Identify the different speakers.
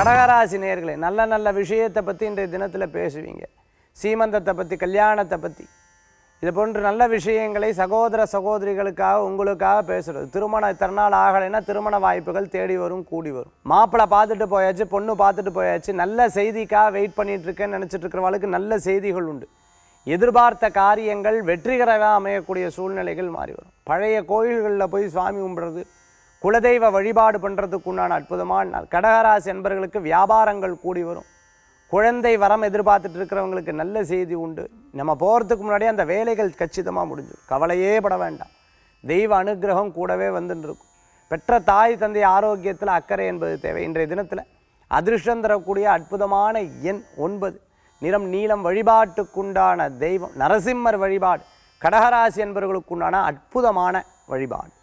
Speaker 1: கடகராசி நேயர்களே, நல்ல நல்ல விஷயத்தை பற்றி இன்றைய தினத்தில் பேசுவீங்க. சீமந்தத்தை பற்றி, கல்யாணத்தை பற்றி, இது போன்ற நல்ல விஷயங்களை சகோதர சகோதரிகளுக்காக உங்களுக்காக பேசுகிறது. திருமணம் இத்தனை நாள் ஆகலைன்னா திருமண வாய்ப்புகள் தேடி வரும், கூடி வரும். மாப்பிள்ளை பார்த்துட்டு போயாச்சு, பொண்ணு பார்த்துட்டு போயாச்சு, நல்ல செய்திக்காக வெயிட் பண்ணிட்டு இருக்கேன்னு நினச்சிட்டு இருக்கிறவளுக்கு நல்ல செய்திகள் உண்டு. எதிர்பார்த்த காரியங்கள் வெற்றிகரமாக அமையக்கூடிய சூழ்நிலைகள் மாறி வரும். பழைய கோயில்களில் போய் சுவாமி கும்பிட்றது, குலதெய்வ வழிபாடு பண்ணுறதுக்கு உண்டான அற்புதமான நாள். கடகராசி என்பவர்களுக்கு வியாபாரங்கள் கூடி வரும். குழந்தை வரம் எதிர்பார்த்துட்டு இருக்கிறவங்களுக்கு நல்ல செய்தி உண்டு. நம்ம போகிறதுக்கு முன்னாடியே அந்த வேலைகள் கச்சிதமாக முடிஞ்சிடும். கவலையே பட வேண்டாம். தெய்வ அனுகிரகம் கூடவே வந்துட்டு இருக்கும். பெற்ற தாய் தந்தை ஆரோக்கியத்தில் அக்கறை என்பது தேவை. இன்றைய தினத்தில் அதிர்ஷ்டம் தரக்கூடிய அற்புதமான எண் 9, நிறம் நீலம். வழிபாட்டுக்குண்டான தெய்வம் நரசிம்மர் வழிபாடு கடகராசி என்பவர்களுக்குண்டான அற்புதமான வழிபாடு.